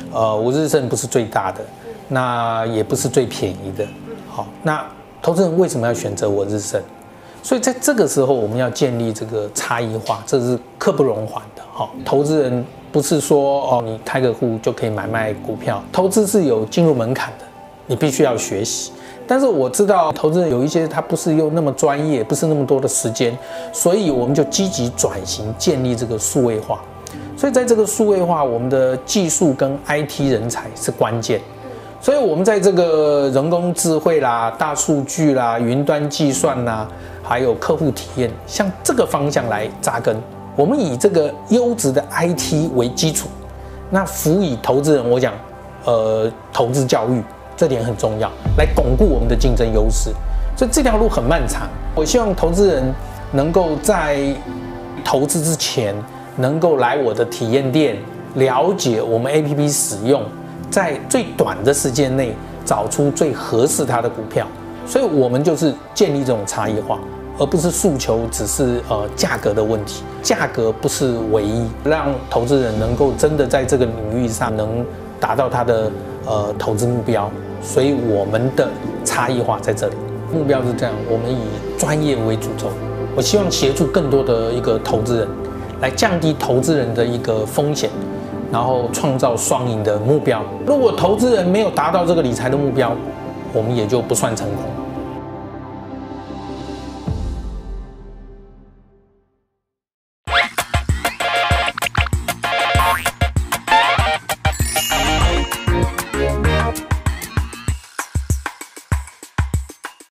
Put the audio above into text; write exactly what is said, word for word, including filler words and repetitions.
呃，我日盛不是最大的，那也不是最便宜的。好，那投资人为什么要选择我日盛？所以在这个时候，我们要建立这个差异化，这是刻不容缓的。好，投资人不是说哦，你开个户就可以买卖股票，投资是有进入门槛的，你必须要学习。但是我知道投资人有一些他不是又那么专业，不是那么多的时间，所以我们就积极转型，建立这个数位化。所以在这个数位化，我们的技术跟 I T 人才是关键。所以我们在这个人工智慧啦、大数据啦、云端计算啦，还有客户体验，向这个方向来扎根。我们以这个优质的 I T 为基础，那辅以投资人，我讲，呃，投资教育这点很重要，来巩固我们的竞争优势。所以这条路很漫长。我希望投资人能够在投资之前，能够来我的体验店了解我们 A P P 使用，在最短的时间内找出最合适他的股票。所以我们就是建立这种差异化，而不是诉求只是呃价格的问题。价格不是唯一，让投资人能够真的在这个领域上能达到他的呃投资目标。所以我们的差异化在这里，目标是这样，我们以专业为主轴。我希望协助更多的一个投资人，来降低投资人的一个风险，然后创造双赢的目标。如果投资人没有达到这个理财的目标，我们也就不算成功。